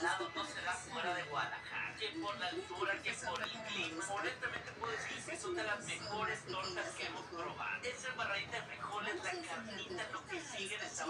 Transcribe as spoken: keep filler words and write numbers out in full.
lado no se da fuera de Guadalajara. Que por la altura, que por el clima. Honestamente puedo decir que son de las mejores tortas que hemos probado. Es el barradita de frijoles, la carnita, lo que sigue de